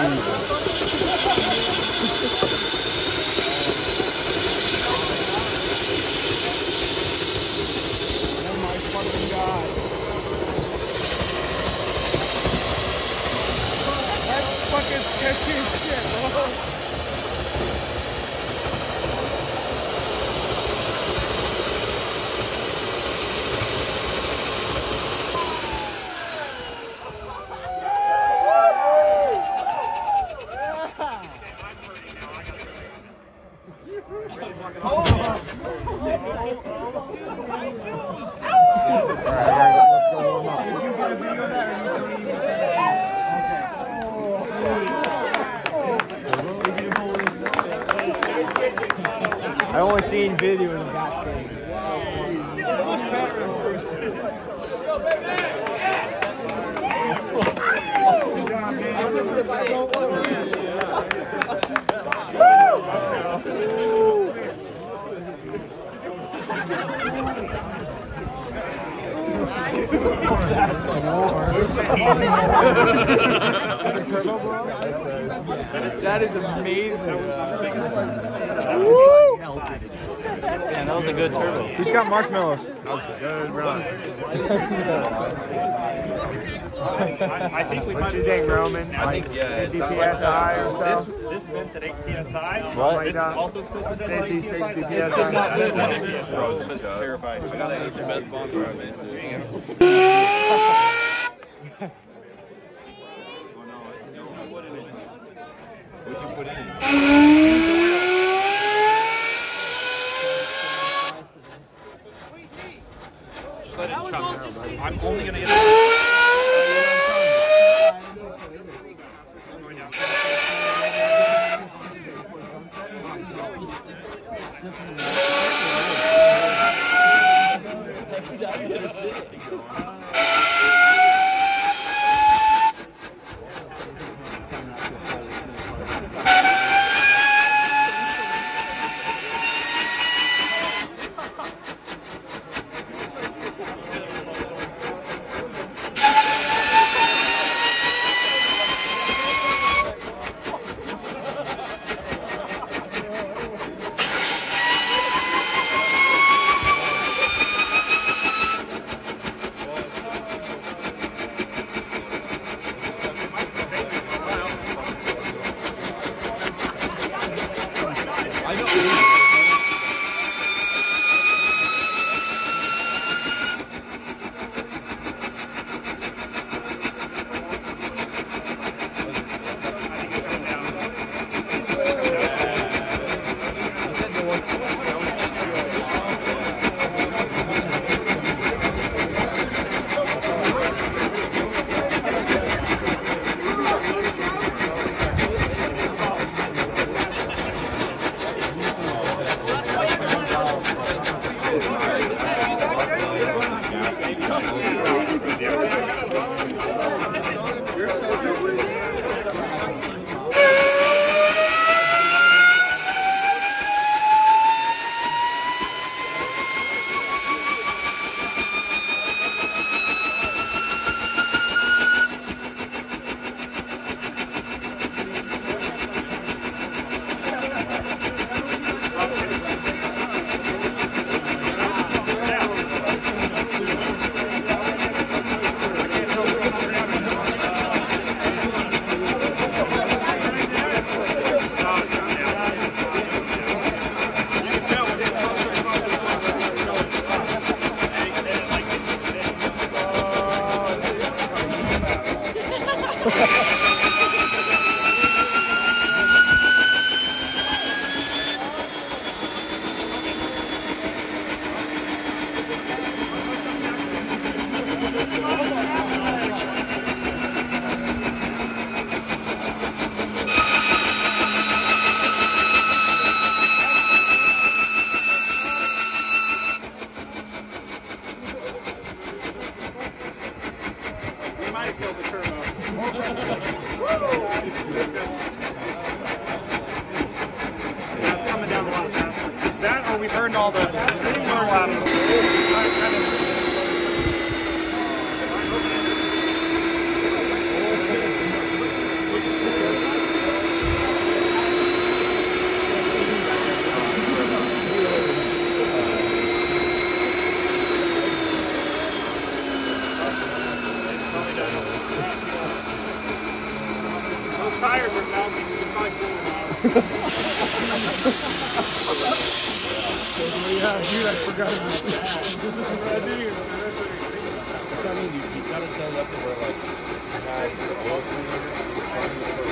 I only seen video of that thing. That is amazing. Yeah, that was a good turbo. Who's got marshmallows? That was a good run. I think we might have Roman. I think 50 PSI or so. This vent's at 8 PSI. What? This is also supposed to be 50, 60 PSI. Terrified. I got the best bonfire, man. What'd you put in? Just let it chunk. I'm only gonna get it. We've earned all the out of it. Yeah, dude, I forgot about that. I mean, you gotta set it up to where, like, you had oil cleaner,